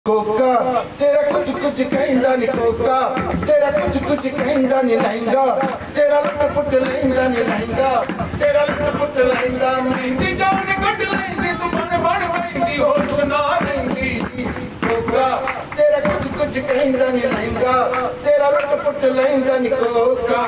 Coca तेरा कुछ कुछ कहंदा नी कोका तेरा कुछ कुछ कहंदा नी लहंगा तेरा लुट पुट लहंदा नी लहंगा तेरा लुट पुट लहंदा मेहंदी जान कट लेंदी तू बन बन बैठी होर सुना रहेंगी कोका तेरा कुछ कुछ कहंदा नी लहंगा तेरा लुट पुट लहंदा नी कोका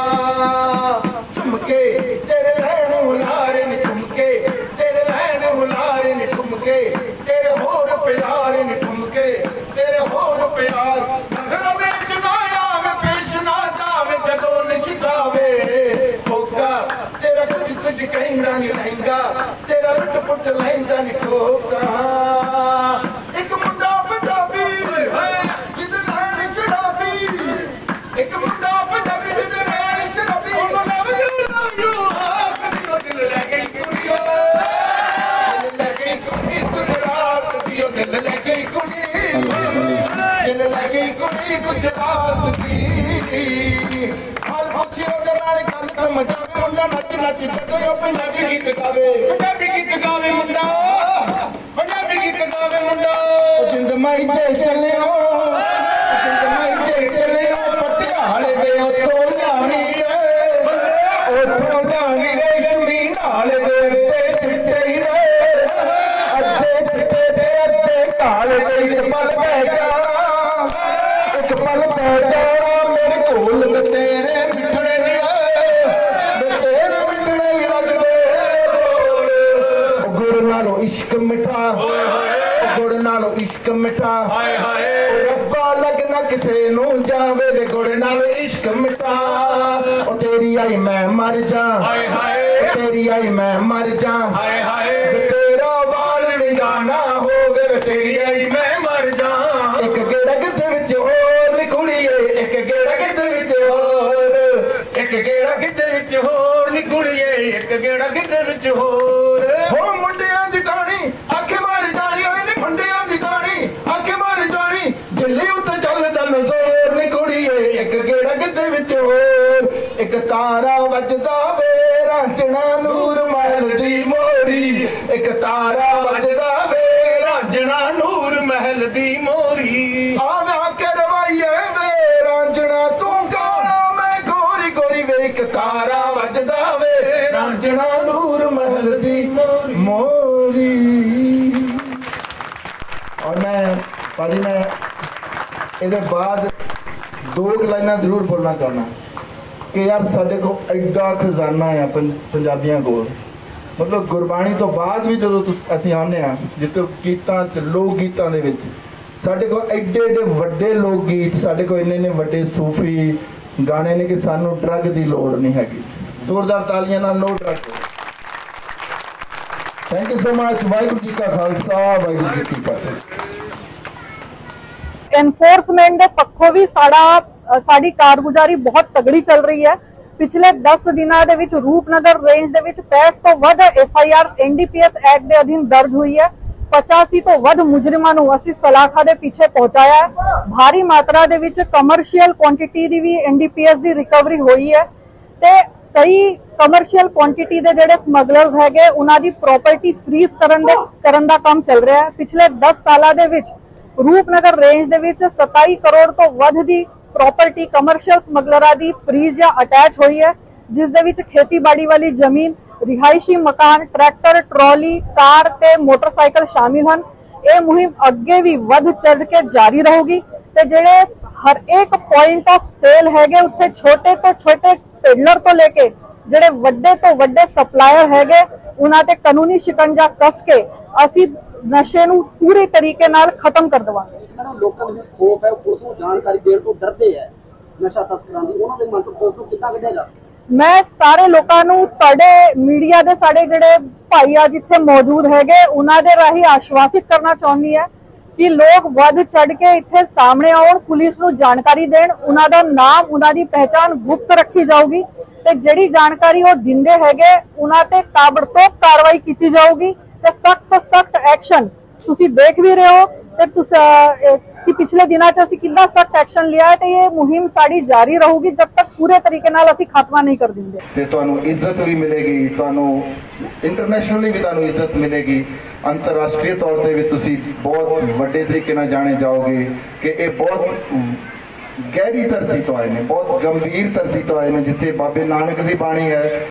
झुमके तेरे लहण हुलारे नी झुमके तेरे लहण हुलारे नी झुमके तेरे होर प्यार नी तेरे होर प्यार घर में ना आवे पेश ना जावे जदों निछावे कोका तेरा कुछ कुछ कहंदा नी लहंगा तेरा लुट पुट लहंदा नी कोका एक मुंडा पंजाबी जिद नैन चढ़ाबी एक मुंडा पंजाबी जिद नैन चढ़ाबी दिल ले गई कुड़ियो दिल ले गई कुड़ी गुजरात दियो दिल ले गई कुड़ी दिल लगी कुड़ी गुजरात दी हाल पुछियो दे नाल गल समझावे मुंडा नच नच जदों पंजाबी गीत गावे मुंडा पंजाबी गीत गावे मुंडा जिंद माई ते चलियो पटियाले वे ओ तोलिया वीरे रेशमी नाल वे ते चिट्टे रे अद्धे चिट्टे ते अद्धे काले वे पल पै पल पै जाना मेरे कोल में तेरे मिठड़े लगदे गुड़ नालों इश्क मिठा गुड़ नालों इश्क मिठा रब्बा लगना किसे नू जावे वे गुड़ नालों इश्क मिठा ओ तेरी आई मैं मर जा तेरी आई मैं मर जा तेरा वाल निगाना होवे तेरी आई मैं मर जा एक गेड़ा किते विच एक गेड़ा किते विच होर एक गेड़ा किते विच होर नी कुड़िए एक गेड़ा किते विच होर हो मुंडियां दी टाणी आखे मार जानी ओए नी मुंडियां दी टाणी आखे मार जानी दिल्ली उत्ते चलदा नज़र नी कुड़िए एक गेड़ा किते विच होर एक तारा वजदा वे रांझना नूर महल दी मोरी एक तारा वजदा वे रांझना नूर महल दी मोरी आवे करवाइए एक तारा वजदा वे रांझना नूर महल दी मोरी। और मैं भाजी मैं इहदे बाद दो लाइनां जरूर बोलना चाहना कि यार साडे को एडा खजाना है पंजाबियां कोल मतलब गुरबाणी तो बाद भी जो असीं आने जिते गीतां च लोक गीतां दे विच साडे को एडे एडे वड्डे लोक गीत साडे को इन्ने वड्डे सूफी गाने ने कि सानू ड्रग की लोड़ नहीं हैगी जोरदार तालियां नाल no drug thank you so much Waheguru ji का खालसा वाहिगुरू जी की फतेह एनफोर्समेंट के पक्षों भी साड़ी कारगुजारी बहुत तगड़ी चल रही है पिछले 10 दिनों के विच रूपनगर रेंज के विच 65 तो वध FIR NDPS एक्ट के अधीन दर्ज हुई है 85 तो वध मुजरिमां नूं असीं सलाखा दे पीछे पहुंचाया है भारी मात्रा दे विच कमर्शियल क्वांटिटी दी भी NDPS दी रिकवरी हुई है ते कई कमर्शियल क्वांटिटी दे जेडे स्मगलर्स हैगे उन्हां दी प्रॉपर्टी फ्रीज करन दा काम चल रहा है पिछले 10 सालां दे विच रूपनगर रेंज दे विच 27 करोड़ तो वध दी प्रॉपर्टी कमर्शियल स्मगलरां दी फ्रीज या अटैच हुई है जिस दे विच खेतीबाड़ी वाली जमीन रिहायशी मकान ट्रैक्टर ट्रॉली कार ते मोटरसाइकिल शामिल हैं ये मुहिम अगे भी वध चढ़ के जारी रहेगी ते जेडे हर एक पॉइंट ऑफ सेल हैगे उत्थे छोटे तो छोटे पेडलर तो लेके जेडे वड्डे तो वड्डे सप्लायर हैगे उन्हां ते कानूनी शिकंजा कस के असी नशे नूं पूरे तरीके नाल खत्म कर देवांगे लोकां दे विच खौफ है पुलिस नूं जानकारी देण तो डरदे है नशा तस्करां दी उन्हां दे मन चों खौफ नूं किद्दां कढिया जा सकदा मैं सारे लोगों नूं तुहाडे मीडिया दे साडे जेडे भाई आज इत्थे मौजूद हैगे उन्हां दे राही आश्वासित करना चाहुंदी है कि लोग वध चढ़ के इत्थे सामने आउण पुलिस नूं जानकारी देण उन्हां दा नाम उन्हां दी पहचान गुप्त रखी जाऊगी ते जिहड़ी जानकारी वो दिंदे हैगे उन्हां ते ताबड़तोड़ कार्रवाई कीती जाऊगी ते सख्त एक्शन तुसीं देख भी रहे हो ते कि पिछले दिनों असीं कितना सख्त एक्शन लिया है तो ये मुहिम साड़ी जारी रहूगी जब तक पूरे तरीके नाल असीं खात्मा नहीं कर देंगे। ते तुहानूं इज्जत भी मिलेगी, तुहानूं इंटरनेशनली भी तुहानूं इज्जत मिलेगी। ਅੰਤਰਰਾਸ਼ਟਰੀ ਤੌਰ ਤੇ ਵੀ ਤੁਸੀਂ ਬਹੁਤ ਵੱਡੇ ਤਰੀਕੇ ਨਾਲ ਜਾਣੇ ਜਾਓਗੇ ਕਿ ਇਹ ਬਹੁਤ ਗਹਿਰੀ ਧਰਤੀ ਤੋਂ ਆਏ ਨੇ, ਬਹੁਤ ਗੰਭੀਰ ਧਰਤੀ ਤੋਂ ਆਏ ਨੇ, ਜਿੱਥੇ ਬਾਬੇ ਨਾਨਕ ਦੀ ਬਾਣੀ ਹੈ